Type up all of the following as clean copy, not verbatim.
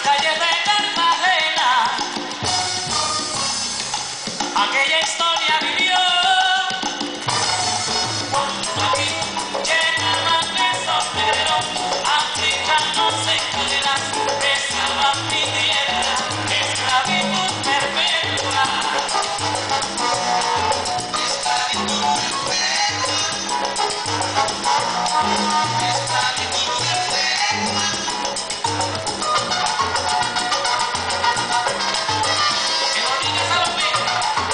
calles de Cartagena, aquella historia vivió. Aquí llegaban esos negros africanos en cadenas que salvan mi tierra, esclavitud perpetua. Esclavitud perpetua. Esclavitud perpetua. Que no digas a los míos.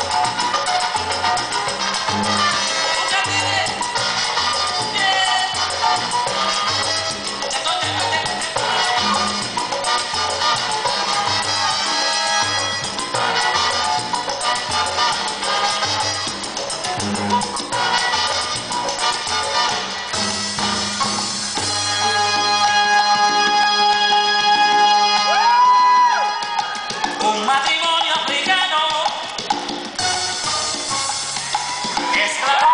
Un matrimonio africano, esclavo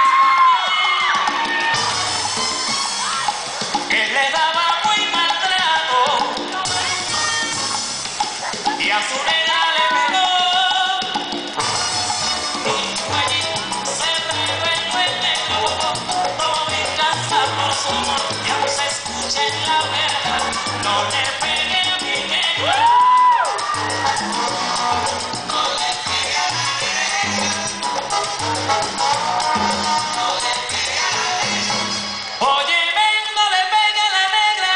que le daba muy maltrato y a su negra le pegó. Y allí se reveló el negro, todo en casa por su amor, y aún se escucha en la verja, no le pegue a mi negro. Oye, ven, no le pegue a la negra.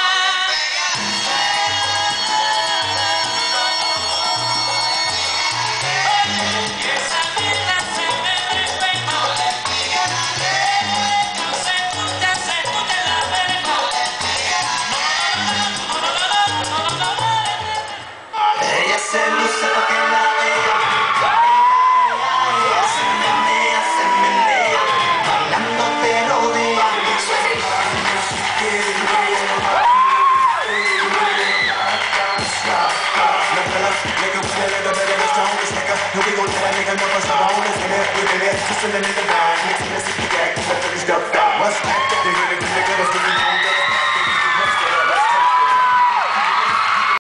Que esa negra se me respeta. No se escucha en la verja. Ella se luce pa' que la vea. Ella se menea, bailando te rodea. Make 'em feel it, the better, the strongest nigga. Here we gon' tell that nigga, never surround us, nigga. We did it, just in the nigga.